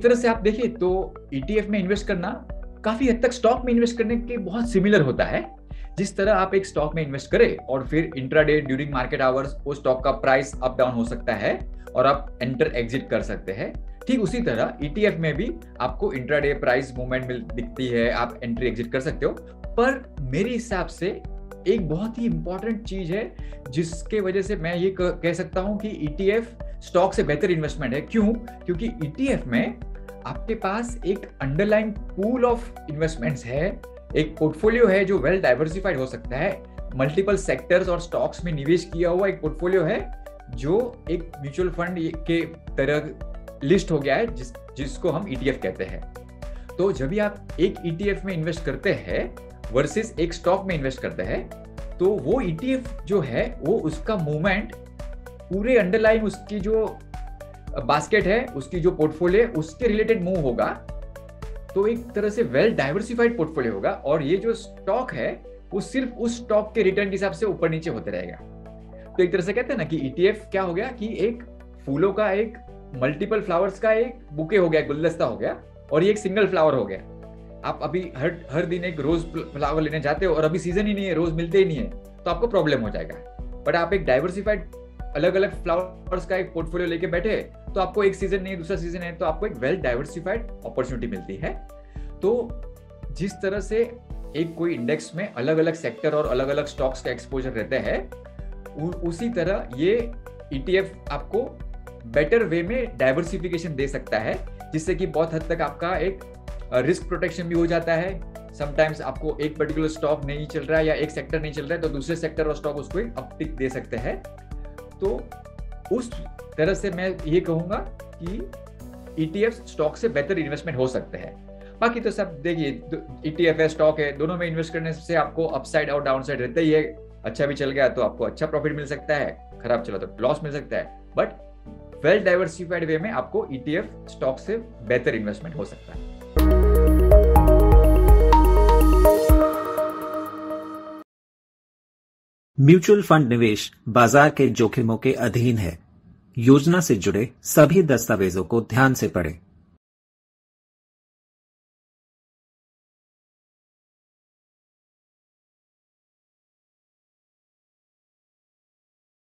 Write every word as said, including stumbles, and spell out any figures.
तरह से आप देखिए तो ईटीएफ में इन्वेस्ट करना काफी हद तक स्टॉक में इन्वेस्ट करने के बहुत सिमिलर होता है। जिस तरह आप एक स्टॉक में इन्वेस्ट करें और फिर इंट्राडे ड्यूरिंग मार्केट आवर्स वो स्टॉक का प्राइस अप डाउन हो सकता है और आप एंटर एग्जिट कर सकते हैं, ठीक उसी तरह ईटीएफ में भी आपको इंट्राडे प्राइस मूवमेंट मिल दिखती है, आप एंट्री एग्जिट कर सकते हो। पर मेरे हिसाब से एक बहुत ही इंपॉर्टेंट चीज है जिसके वजह से मैं ये कह सकता हूं कि ईटीएफ स्टॉक से बेहतर इन्वेस्टमेंट है। क्यों? क्योंकि ईटीएफ में आपके पास एक अंडरलाइन पूल ऑफ इन्वेस्टमेंट्स है, एक पोर्टफोलियो है जो वेल डाइवर्सिफाइड हो सकता है, मल्टीपल सेक्टर्स और स्टॉक्स में निवेश किया हुआ एक पोर्टफोलियो है जो एक म्यूचुअल फंड के तरह लिस्ट हो गया है, जिस जिसको हम ईटीएफ कहते हैं। तो जब भी आप एक ईटीएफ में इन्वेस्ट करते हैं वर्सेस एक स्टॉक में इन्वेस्ट करते हैं, तो वो ईटीएफ जो है वो उसका मूवमेंट पूरे अंडरलाइन उसकी जो बास्केट है, उसकी जो पोर्टफोलियो उसके रिलेटेड मूव होगा, तो एक तरह से वेल डाइवर्सिफाइड पोर्टफोलियो होगा। और ये जो स्टॉक है वो सिर्फ उस स्टॉक के रिटर्न के हिसाब से ऊपर नीचे होते रहेगा। तो एक तरह से कहते हैं ना कि ईटीएफ क्या हो गया कि एक फूलों का, एक मल्टीपल फ्लावर्स का एक बुके हो गया, गुलदस्ता हो गया, और ये एक सिंगल फ्लावर हो गया। आप अभी हर हर दिन एक रोज फ्लावर लेने जाते हो और अभी सीजन ही नहीं है, रोज मिलते ही नहीं है, तो आपको प्रॉब्लम हो जाएगा। बट आप एक डाइवर्सिफाइड अलग अलग फ्लावर्स का एक पोर्टफोलियो लेके बैठे तो आपको एक सीजन नहीं, दूसरा सीजन है, तो आपको एक वेल डाइवर्सिफाइड अपॉर्चुनिटी मिलती है। तो जिस तरह से एक कोई इंडेक्स में अलग अलग सेक्टर और अलग अलग स्टॉक्स का एक्सपोजर रहते हैं, उसी तरह ये ईटीएफ आपको बेटर वे में डाइवर्सिफिकेशन दे सकता है, जिससे कि बहुत हद तक आपका एक रिस्क प्रोटेक्शन भी हो जाता है। समटाइम्स आपको एक पर्टिकुलर स्टॉक नहीं चल रहा है या एक सेक्टर नहीं चल रहा है, तो दूसरे सेक्टर और स्टॉक उसको एक अपटिक दे सकते हैं। तो उस तरह से मैं ये कहूंगा कि ईटीएफ स्टॉक से बेहतर इन्वेस्टमेंट हो सकते हैं। बाकी तो सब देखिए, ईटीएफ है, स्टॉक है, दोनों में इन्वेस्ट करने से आपको अपसाइड और डाउनसाइड रहता ही है। अच्छा भी चल गया तो आपको अच्छा प्रॉफिट मिल सकता है, खराब चला तो लॉस मिल सकता है। बट वेल डाइवर्सिफाइड वे में आपको ईटीएफ स्टॉक से बेहतर इन्वेस्टमेंट हो सकता है। म्यूचुअल फंड निवेश बाजार के जोखिमों के अधीन है। योजना से जुड़े सभी दस्तावेजों को ध्यान से पढ़ें।